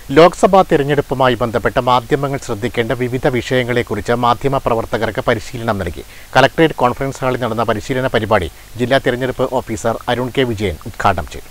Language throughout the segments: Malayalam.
ലോക്സഭാ തിരഞ്ഞെടുപ്പുമായി ബന്ധപ്പെട്ട മാധ്യമങ്ങൾ ശ്രദ്ധിക്കേണ്ട വിവിധ വിഷയങ്ങളെക്കുറിച്ച് മാധ്യമപ്രവർത്തകർക്ക് പരിശീലനം നൽകി. കളക്ടറേറ്റ് കോൺഫറൻസ് ഹാളിൽ നടന്ന പരിശീലന പരിപാടി ജില്ലാ തിരഞ്ഞെടുപ്പ് ഓഫീസർ അരുൺ കെ വിജയൻ ഉദ്ഘാടനം ചെയ്തു.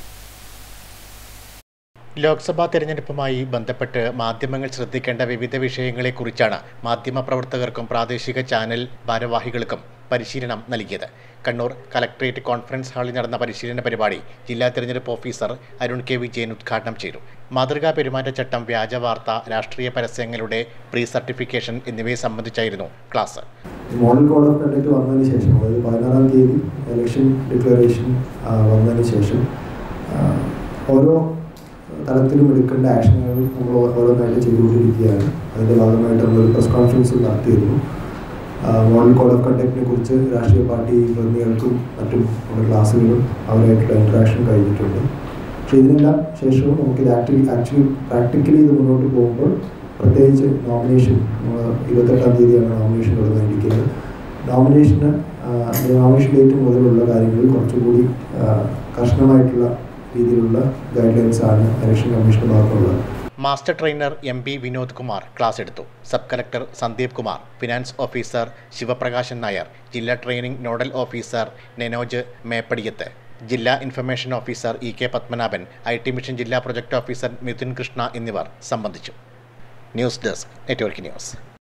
ലോക്സഭാ തിരഞ്ഞെടുപ്പുമായി ബന്ധപ്പെട്ട് മാധ്യമങ്ങൾ ശ്രദ്ധിക്കേണ്ട വിവിധ വിഷയങ്ങളെക്കുറിച്ചാണ് മാധ്യമപ്രവർത്തകർക്കും പ്രാദേശിക ചാനൽ ഭാരവാഹികൾക്കും പരിശീലനം നൽകിയത്. കണ്ണൂർ കളക്ടറേറ്റ് കോൺഫറൻസ് ഹാളിൽ നടന്ന പരിശീലന പരിപാടി ജില്ലാ തിരഞ്ഞെടുപ്പ് ഓഫീസർ അരുൺ കെ വിജയൻ ഉദ്ഘാടനം ചെയ്തു. മാതൃകാ പെരുമാറ്റച്ചട്ടം, വ്യാജ വാർത്ത, രാഷ്ട്രീയ പരസ്യങ്ങളുടെ പ്രീ സർട്ടിഫിക്കേഷൻ എന്നിവയെ സംബന്ധിച്ചായിരുന്നു class. Model code of conduct വന്നതിന് ശേഷം, അതായത് 16-ാം തീയതി ഇലക്ഷൻ ഡിക്ലറേഷൻ വന്നതിന് ശേഷം ഓരോ തലത്തിലും എടുക്കേണ്ട ആക്ഷനുകൾ നമ്മൾ ഓരോന്നായിട്ട് ചെയ്തുകൊണ്ടിരിക്കുകയാണ്. അതിൻ്റെ ഭാഗമായിട്ട് നമ്മളൊരു പ്രസ് കോൺഫറൻസ് നടത്തിയിരുന്നു. മോഡൽ കോഡ് ഓഫ് കണ്ടക്റ്റിനെ കുറിച്ച് രാഷ്ട്രീയ പാർട്ടി പ്രതിനിധികൾക്കും മറ്റും നമ്മുടെ ക്ലാസ്സുകളും അവരായിട്ടുള്ള ഇൻട്രാക്ഷൻ കഴിഞ്ഞിട്ടുണ്ട്. പക്ഷേ ഇതിനെല്ലാം ശേഷവും നമുക്കിത് പ്രാക്ടിക്കലി ഇത് മുന്നോട്ട് പോകുമ്പോൾ, പ്രത്യേകിച്ച് നോമിനേഷൻ 28-ാം തീയതിയാണ് നോമിനേഷൻ തുടങ്ങിയിരിക്കുന്നത്. നോമിനേഷൻ ഡേറ്റ് മുതലുള്ള കാര്യങ്ങളിൽ കുറച്ചുകൂടി കർശനമായിട്ടുള്ള രീതിയിലുള്ള ഗൈഡ് ലൈൻസ് ആണ് ഇലക്ഷൻ കമ്മീഷന്റെ ഭാഗത്തുള്ളത്. Master trainer M P Vinod Kumar class എടുത്തു. Sub collector Sandeep Kumar, finance officer Sivaprakasan Nair, ജില്ലാ training nodal officer Nenoj Meppadiyath, ജില്ലാ information officer E K Padmanabhan, IT mission ജില്ലാ പ്രൊജക്ട് ഓഫീസർ മിഥുൻ കൃഷ്ണ എന്നിവർ സംബന്ധിച്ചു. News desk, network news.